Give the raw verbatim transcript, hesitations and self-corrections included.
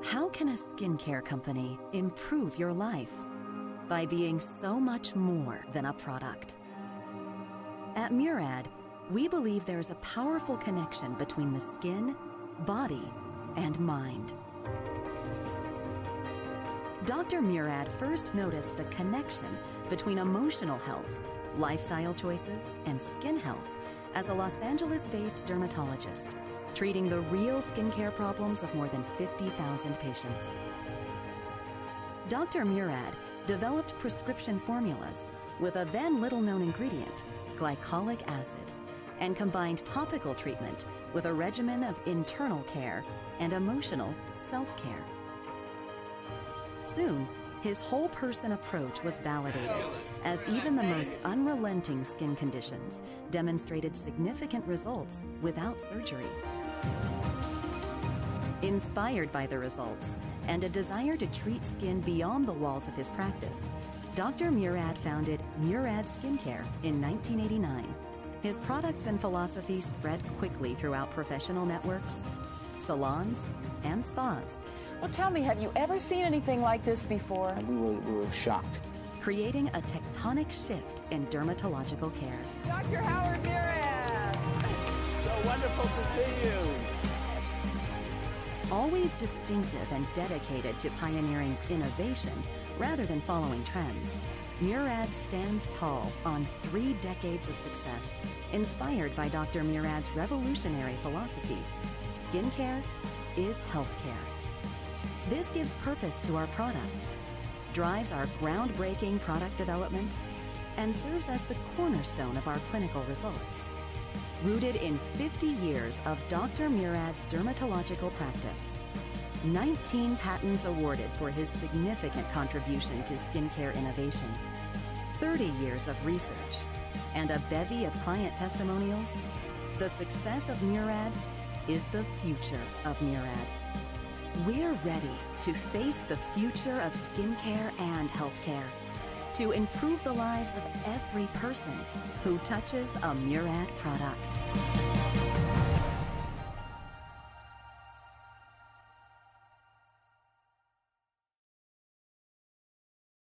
How can a skincare company improve your life? By being so much more than a product. At Murad, we believe there's a powerful connection between the skin, body, and mind. Doctor Murad first noticed the connection between emotional health, lifestyle choices, and skin health as a Los Angeles-based dermatologist, treating the real skincare problems of more than fifty thousand patients. Doctor Murad developed prescription formulas with a then little-known ingredient, glycolic acid, and combined topical treatment with a regimen of internal care and emotional self-care. Soon, his whole-person approach was validated, as even the most unrelenting skin conditions demonstrated significant results without surgery. Inspired by the results and a desire to treat skin beyond the walls of his practice, Doctor Murad founded Murad Skincare in nineteen eighty-nine. His products and philosophy spread quickly throughout professional networks, salons, and spas. Well, tell me, have you ever seen anything like this before? We were, we were shocked. Creating a tectonic shift in dermatological care. Doctor Howard Murad! So wonderful to see you. Always distinctive and dedicated to pioneering innovation rather than following trends, Murad stands tall on three decades of success, inspired by Doctor Murad's revolutionary philosophy: skincare is healthcare. This gives purpose to our products, drives our groundbreaking product development, and serves as the cornerstone of our clinical results. Rooted in fifty years of Doctor Murad's dermatological practice, nineteen patents awarded for his significant contribution to skincare innovation, thirty years of research, and a bevy of client testimonials, the success of Murad is the future of Murad. We're ready to face the future of skincare and healthcare, to improve the lives of every person who touches a Murad product.